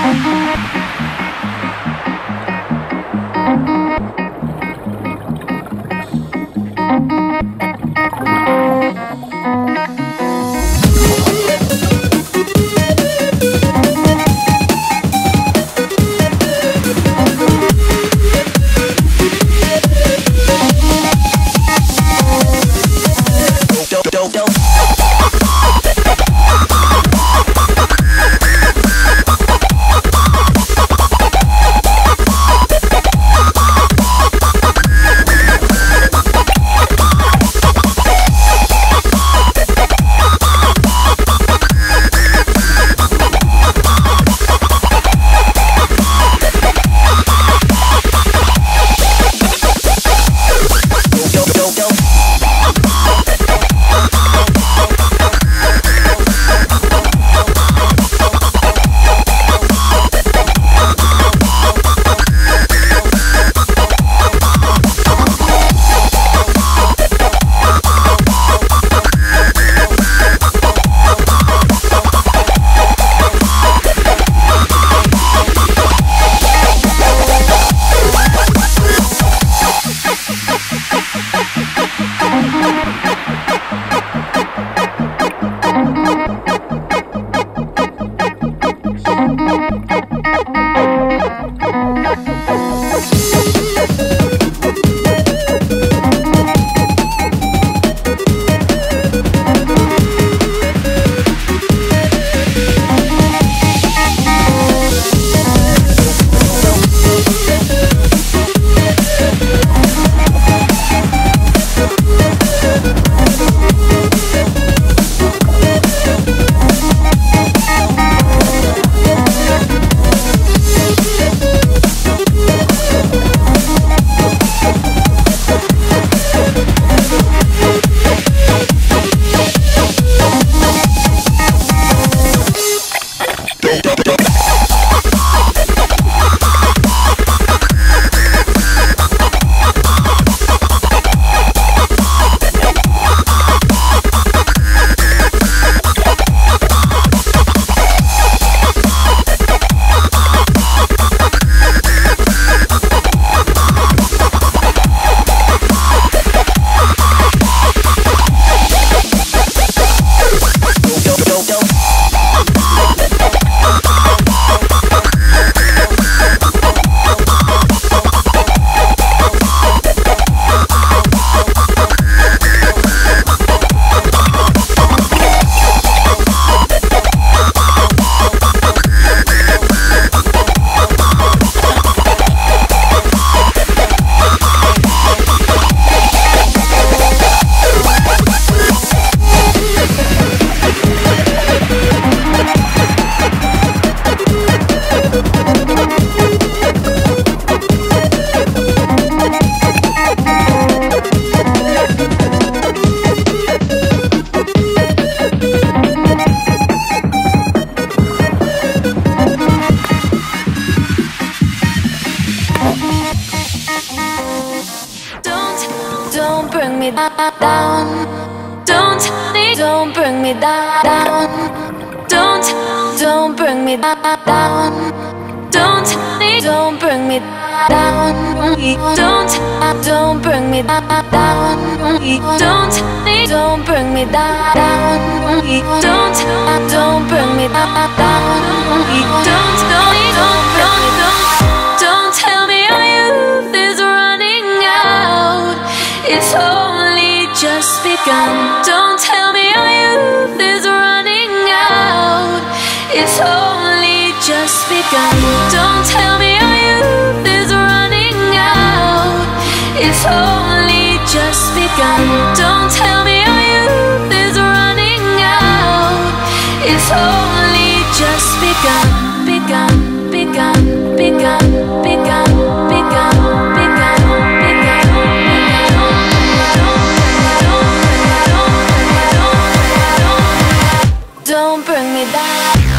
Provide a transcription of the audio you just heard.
me down. Don't bring me down. Don't bring me down. Don't bring me down. Don't bring me down. Don't bring me down. Don't bring me down. Don't tell me our youth is running out. It's only just begun. Don't tell me our youth is running out. It's only just begun. Don't tell me our youth is running out. It's only just begun. Don't tell me our youth is running out. It's only just begun. Begun, begun, begun, begun, begun, begun, begun. Don't bring me down.